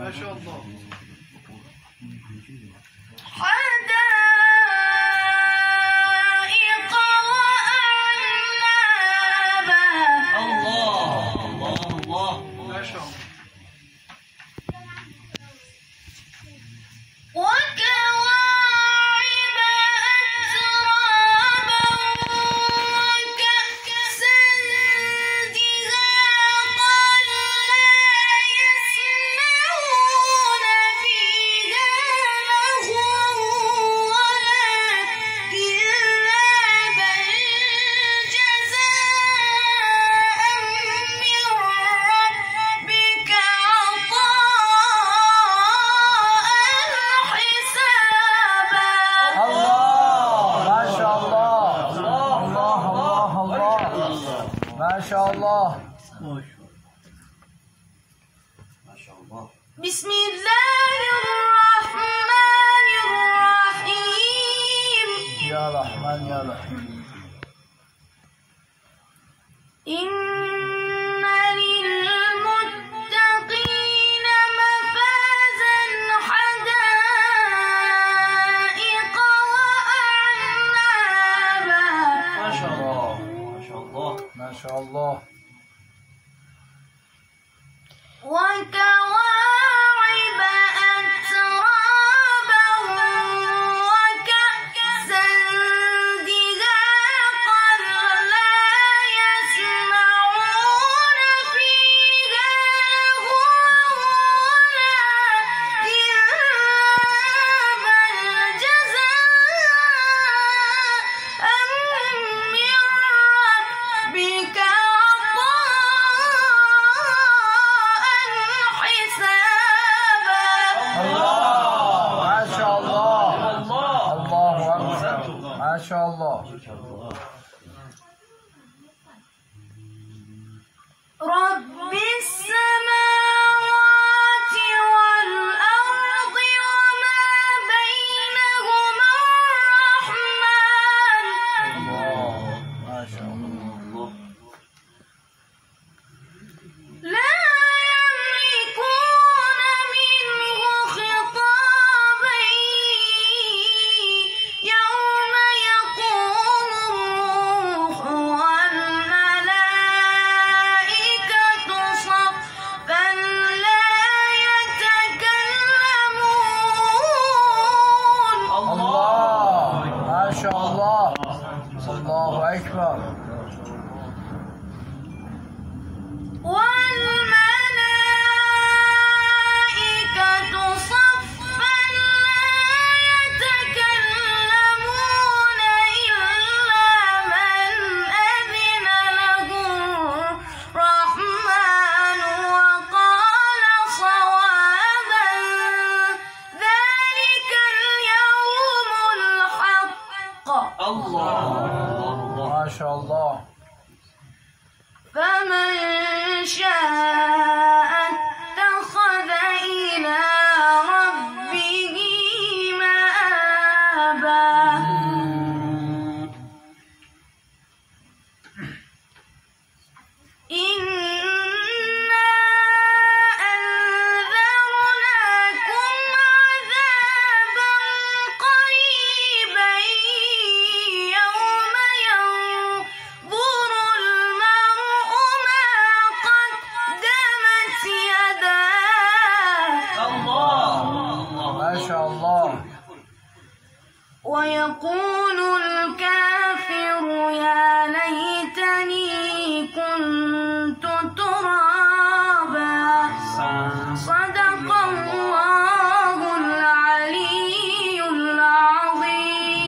ما شاء الله. حدائق وأعنابا. الله الله الله ما شاء الله. وكواعب أترابا وكأسا دهاقا لا يسمعون فيها لغوا ولا كذابا جزاء من ربك ما شاء الله. ما شاء الله. بسم الله الرحمن الرحيم. يا رحمن يا رحيم. إن للمتقين مفازا حدائق وأعنابا. ما شاء الله. ما شاء الله. ما شاء الله. وكواعب أترابا وكأسا دهاقا لا يسمعون فيها لغوا ولا كذابا جزاء من ربك ما شاء الله. الله أكبر. ما شاء الله. رب السماوات والأرض وما بينهما الرحمن. ما شاء الله. لا يملكون منه خطابا يوم يقوم الروح والملائكة صفا لا يتكلمون. الله ما شاء الله. الله أكبر. والملائكة صفا لا يتكلمون إلا من أذن له الرحمن وقال صوابا. ذلك اليوم الحق. الله ما شاء الله. فمن شاء اتخذ إلى ربه مآبا. إنا أنذرناكم عذابا قريبا يوم ينظر المرء ما قدمت يداه. ما شاء الله. ويقول الكافر